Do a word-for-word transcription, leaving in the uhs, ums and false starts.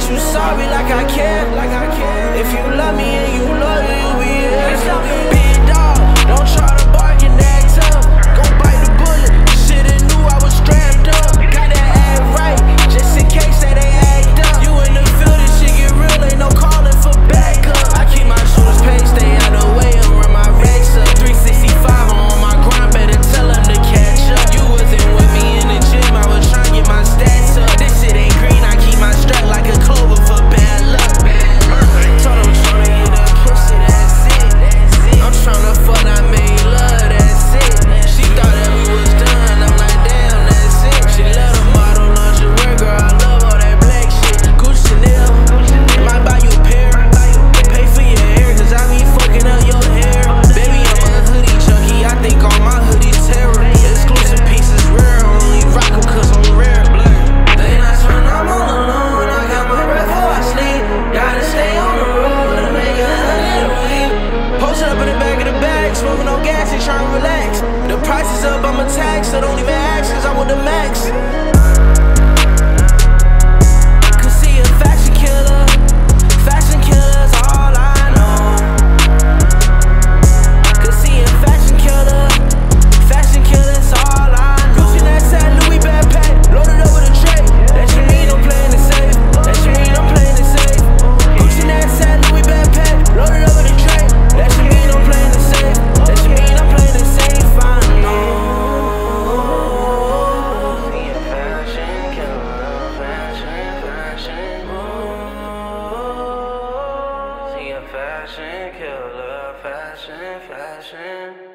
that you sorry like I care. If you love me and you loyal, you'll be here. Big dog, don't try to bark and act tough. Gon' bite the bullet, shoulda knew I was strapped up. Gotta act right, just in case that they act up. You in the field, this shit get real, ain't no calling for backup. I keep my shooters paid, stay out of the way and run my racks up. three sixty-five, I'm on my grind, better tell them to catch up. You wasn't with me in the gym, I was trying to get my stats up. This shit ain't green, I keep my strap like a clover for bad luck. Told them tryna get that pussy, that's it. I'm tryna fuck, I made love, that's it. She thought that we was done, I'm like damn, that's it. She love the model lingerie, girl, I love all that black shit. Gucci Chanel, might buy you a pair. Pay for your hair, cause I be fucking up your hair. Baby, I'm a hoodie junkie, I think all my hoodies terror. Exclusive pieces rare, only rock 'em cause I'm rare. They nights when I'm all alone, I got my breath before I sleep. Gotta stay on the road and make a hundred a week. Posted up in the back of the bag, smoking on gas and trying to relax. The price is up, I'm a tax, so don't even ask, cause I'm with the max. Cause see a fashion killer, fashion killer's all I know. Cause see a fashion killer, fashion killer's all I know. Gucci that sad Louis backpack, loaded up with a tray. That you mean I'm playing it safe, that you mean I'm playing it safe. Gucci that sad Louis backpack, loaded up with a tray. That you mean I'm playing it safe, that you mean I'm playing it safe, I know. See a fashion killer, fashion, fashion, ooh. See a fashion killer, fashion, fashion.